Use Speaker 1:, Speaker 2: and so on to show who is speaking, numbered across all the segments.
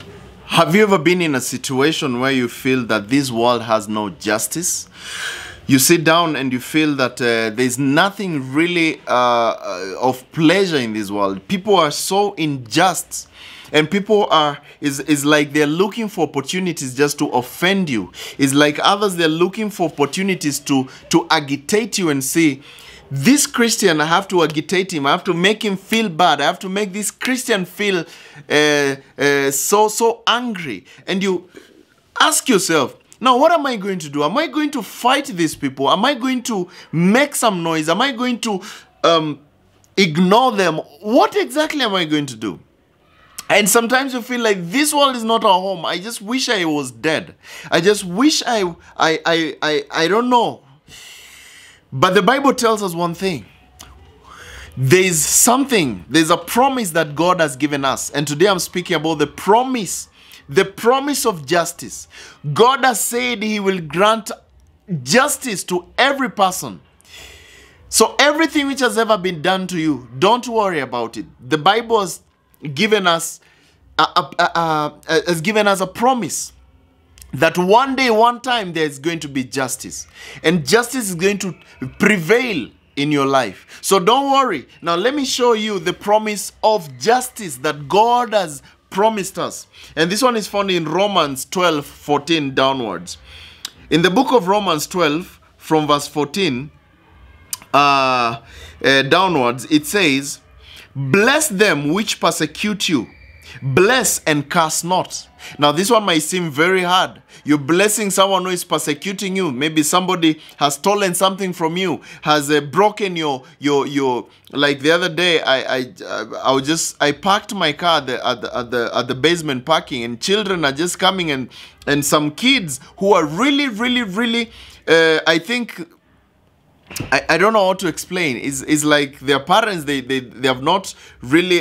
Speaker 1: Have you ever been in a situation where you feel that this world has no justice? You sit down and you feel that there's nothing really of pleasure in this world. People are so unjust, and people are is like they're looking for opportunities just to offend you. It's like others, they're looking for opportunities to agitate you and say, this Christian, I have to agitate him. I have to make him feel bad. I have to make this Christian feel so angry. And you ask yourself, now what am I going to do? Am I going to fight these people? Am I going to make some noise? Am I going to ignore them? What exactly am I going to do? And sometimes you feel like this world is not our home. I just wish I was dead. I just wish I don't know. But the Bible tells us one thing. There's a promise that God has given us. And today I'm speaking about the promise of justice. God has said he will grant justice to every person. So everything which has ever been done to you, don't worry about it. The Bible has given us a promise that one day, one time, there's going to be justice. And justice is going to prevail in your life. So don't worry. Now let me show you the promise of justice that God has promised us. And this one is found in Romans 12:14 downwards. In the book of Romans 12, from verse 14 downwards, it says, bless them which persecute you. Bless and curse not. Now this one might seem very hard. You're blessing someone who is persecuting you. Maybe somebody has stolen something from you, has broken your like the other day. I parked my car at the basement parking, and children are just coming, and some kids who are really I think I don't know how to explain. It's like their parents, they have not really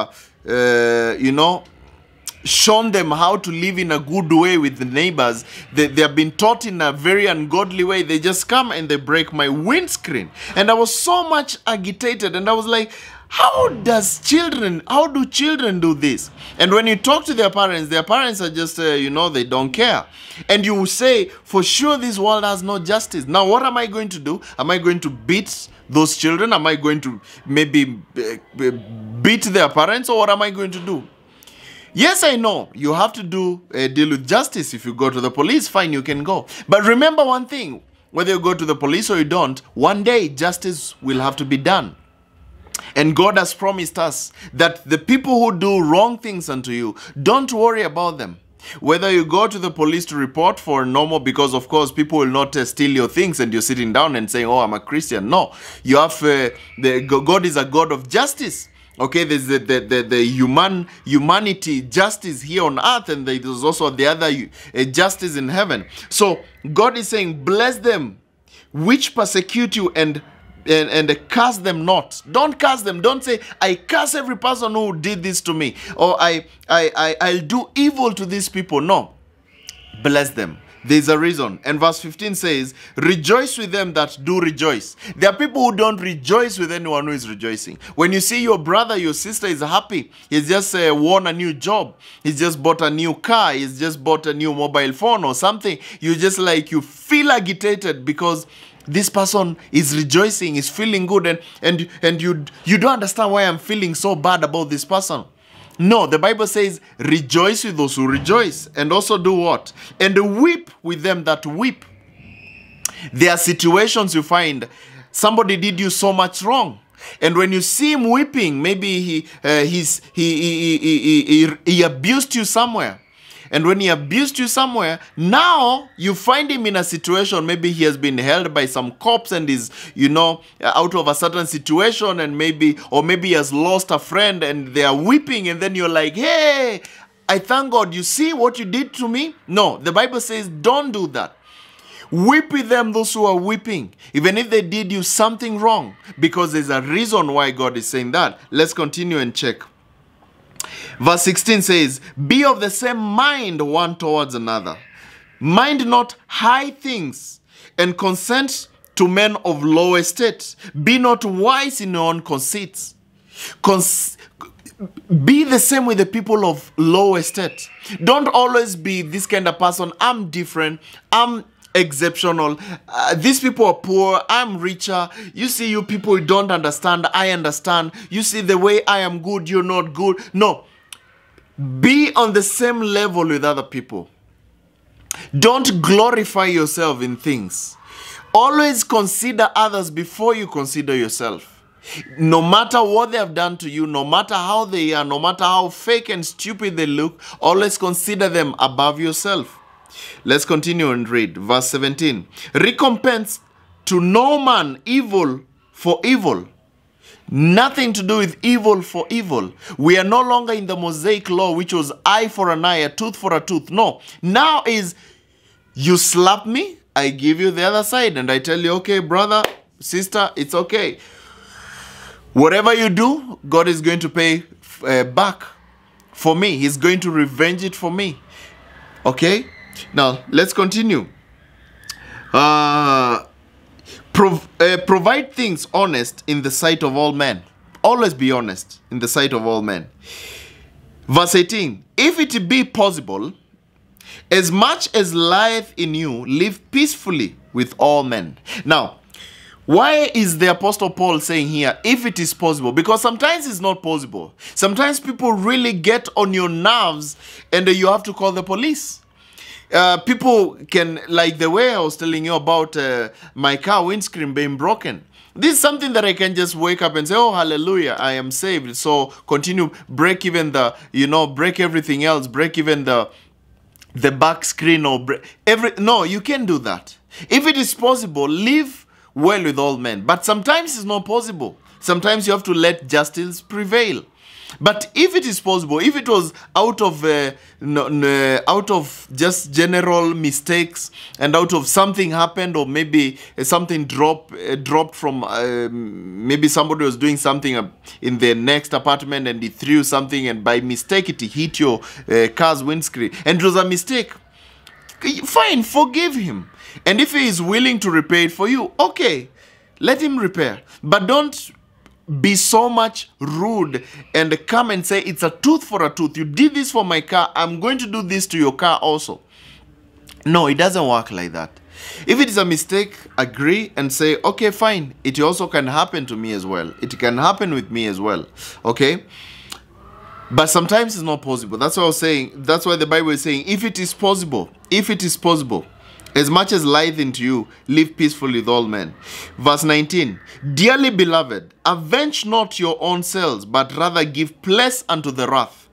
Speaker 1: shown them how to live in a good way with the neighbors. They have been taught in a very ungodly way. They just come and they break my windscreen. And I was so much agitated, and I was like, how do children do this? And when you talk to their parents are just, they don't care. And you say, for sure this world has no justice. Now what am I going to do? Am I going to beat those children? Am I going to maybe beat their parents? Or what am I going to do? Yes, I know you have to deal with justice. If you go to the police, fine, you can go. But remember one thing, whether you go to the police or you don't, one day justice will have to be done. And God has promised us that the people who do wrong things unto you, don't worry about them. Whether you go to the police to report for normal, because of course people will not steal your things and you're sitting down and saying, oh, I'm a Christian. No, you have God is a God of justice. Okay, there's the humanity justice here on earth, and there's also the other justice in heaven. So God is saying, bless them which persecute you and curse them not. Don't curse them. Don't say, I curse every person who did this to me, or I'll do evil to these people. No, bless them. There's a reason. And verse 15 says, rejoice with them that do rejoice. There are people who don't rejoice with anyone who is rejoicing. When you see your brother, your sister is happy, he's just won a new job, he's just bought a new car, he's just bought a new mobile phone or something, you feel agitated because this person is rejoicing, is feeling good, and you don't understand why I'm feeling so bad about this person. No, the Bible says, rejoice with those who rejoice, and also do what? And weep with them that weep. There are situations you find somebody did you so much wrong, and when you see him weeping, maybe he abused you somewhere. And when he abused you somewhere, now you find him in a situation, maybe he has been held by some cops and is, out of a certain situation, and maybe he has lost a friend and they are weeping, and then you're like, hey, I thank God, you see what you did to me? No, the Bible says don't do that. Weep with them, those who are weeping, even if they did you something wrong, because there's a reason why God is saying that. Let's continue and check. Verse 16 says, be of the same mind one towards another. Mind not high things, and consent to men of low estate. Be not wise in your own conceits. Be the same with the people of low estate. Don't always be this kind of person. I'm different. I'm exceptional. These people are poor. I'm richer. You see, you people don't understand. I understand. You see, the way I am good, you're not good. No. Be on the same level with other people. Don't glorify yourself in things. Always consider others before you consider yourself. No matter what they have done to you, no matter how they are, no matter how fake and stupid they look, always consider them above yourself. Let's continue and read verse 17. Recompense to no man evil for evil. Nothing to do with evil for evil. We are no longer in the Mosaic law, which was eye for an eye, a tooth for a tooth. No. Now is, you slap me, I give you the other side, and I tell you, okay, brother, sister, it's okay. Whatever you do, God is going to pay back for me. He's going to revenge it for me. Okay? Now, let's continue. Provide things honest in the sight of all men. Always be honest in the sight of all men. Verse 18. If it be possible, as much as lieth in you, live peacefully with all men. Now, why is the Apostle Paul saying here, if it is possible? Because sometimes it's not possible. Sometimes people really get on your nerves and you have to call the police. People can, like the way I was telling you about my car windscreen being broken. This is something that I can just wake up and say, oh, hallelujah, I am saved. So continue, break even the, break everything else, break even the back screen or no, you can't do that. If it is possible, live well with all men. But sometimes it's not possible. Sometimes you have to let justice prevail. But if it is possible, if it was out of just general mistakes and out of something happened, or maybe something dropped from maybe somebody was doing something in their next apartment and he threw something and by mistake it hit your car's windscreen and it was a mistake, fine, forgive him. And if he is willing to repay it for you, okay, let him repair. But don't be so much rude and come and say it's a tooth for a tooth. You did this for my car, I'm going to do this to your car also. No, it doesn't work like that. If it is a mistake, agree and say, okay, fine, it also can happen to me as well. It can happen with me as well. Okay? But sometimes it's not possible. That's what I was saying. That's why the Bible is saying, if it is possible, as much as lieth into you, live peacefully with all men. Verse 19. Dearly beloved, avenge not your own selves, but rather give place unto wrath.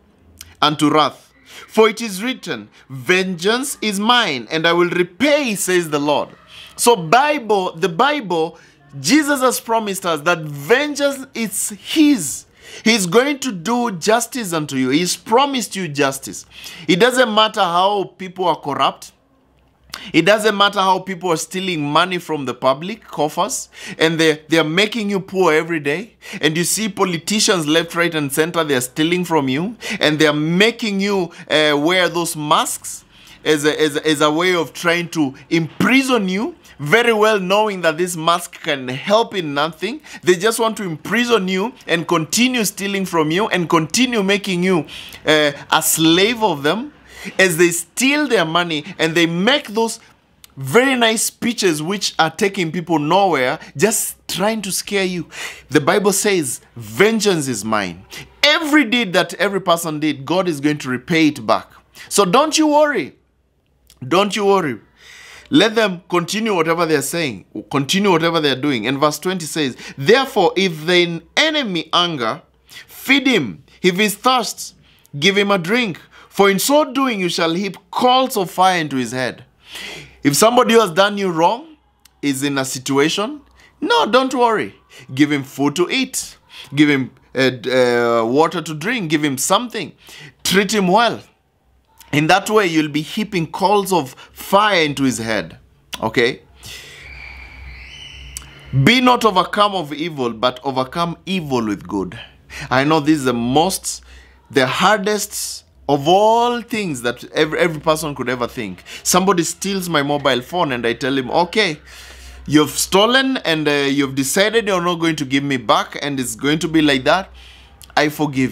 Speaker 1: For it is written, vengeance is mine, and I will repay, says the Lord. So the Bible, Jesus has promised us that vengeance is his. He's going to do justice unto you. He's promised you justice. It doesn't matter how people are corrupt. It doesn't matter how people are stealing money from the public coffers and they are making you poor every day. And you see politicians left, right, and center, they are stealing from you and they are making you wear those masks as a way of trying to imprison you, very well knowing that this mask can help in nothing. They just want to imprison you and continue stealing from you and continue making you a slave of them. As they steal their money and they make those very nice speeches which are taking people nowhere, just trying to scare you. The Bible says, vengeance is mine. Every deed that every person did, God is going to repay it back. So don't you worry. Don't you worry. Let them continue whatever they're saying. Continue whatever they're doing. And verse 20 says, therefore, if thine enemy anger, feed him. If he thirsts, give him a drink. For in so doing, you shall heap coals of fire into his head. If somebody who has done you wrong is in a situation, no, don't worry. Give him food to eat. Give him water to drink. Give him something. Treat him well. In that way, you'll be heaping coals of fire into his head. Okay? Be not overcome of evil, but overcome evil with good. I know this is the hardest of all things that every person could ever think. Somebody steals my mobile phone and I tell him, okay, you've stolen and you've decided you're not going to give me back and it's going to be like that. I forgive you.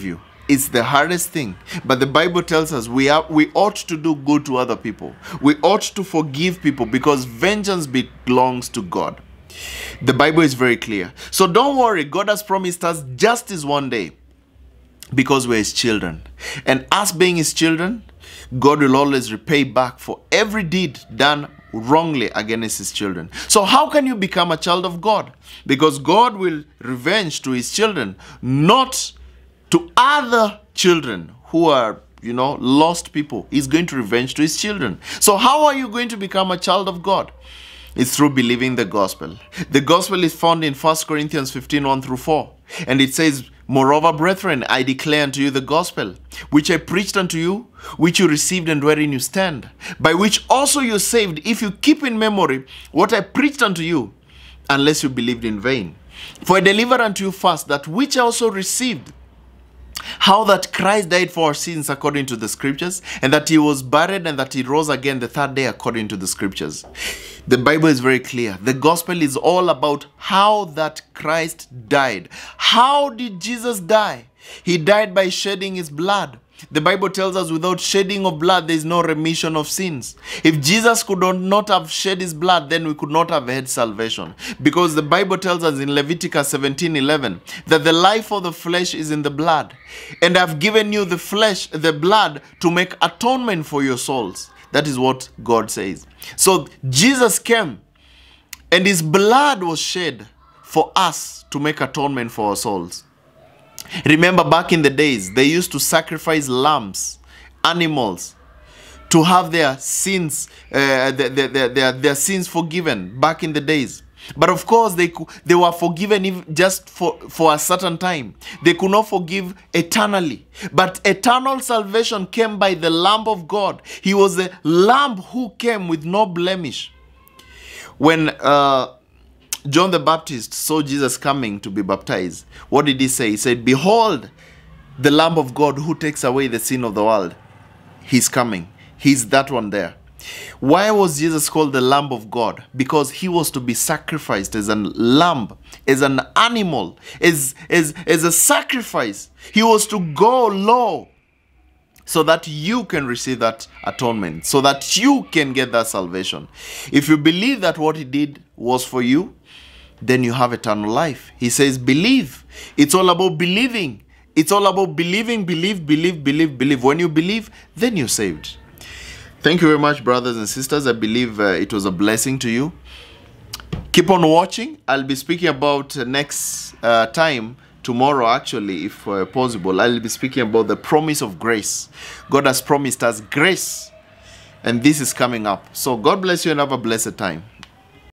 Speaker 1: It's the hardest thing. But the Bible tells us we ought to do good to other people. We ought to forgive people because vengeance belongs to God. The Bible is very clear. So don't worry. God has promised us justice one day because we're His children. And us being His children, God will always repay back for every deed done wrongly against His children. So how can you become a child of God? Because God will revenge to His children, not to other children who are, lost people. He's going to revenge to His children. So how are you going to become a child of God? It's through believing the gospel. The gospel is found in 1 Corinthians 15, 1 through 4. And it says, "Moreover, brethren, I declare unto you the gospel, which I preached unto you, which you received and wherein you stand, by which also you are saved, if you keep in memory what I preached unto you, unless you believed in vain. For I delivered unto you first that which I also received, how that Christ died for our sins according to the scriptures, and that He was buried, and that He rose again the third day according to the scriptures." The Bible is very clear. The gospel is all about how that Christ died. How did Jesus die? He died by shedding His blood. The Bible tells us without shedding of blood, there is no remission of sins. If Jesus could not have shed His blood, then we could not have had salvation. Because the Bible tells us in Leviticus 17:11 that the life of the flesh is in the blood. And I've given you the blood to make atonement for your souls. That is what God says. So Jesus came and His blood was shed for us to make atonement for our souls. Remember, back in the days, they used to sacrifice lambs, animals, to have their sins, their sins forgiven back in the days. But of course, they were forgiven just for a certain time. They could not forgive eternally. But eternal salvation came by the Lamb of God. He was the Lamb who came with no blemish. When John the Baptist saw Jesus coming to be baptized, what did he say? He said, "Behold, the Lamb of God who takes away the sin of the world. He's coming." He's that one there. Why was Jesus called the Lamb of God? Because He was to be sacrificed as a lamb, as an animal, as a sacrifice. He was to go low so that you can receive that atonement, so that you can get that salvation. If you believe that what He did was for you, then you have eternal life. He says, believe. It's all about believing. It's all about believing, believe. When you believe, then you're saved. Thank you very much, brothers and sisters. I believe it was a blessing to you. Keep on watching. I'll be speaking about next time, tomorrow actually, if possible. I'll be speaking about the promise of grace. God has promised us grace, and this is coming up. So God bless you and have a blessed time.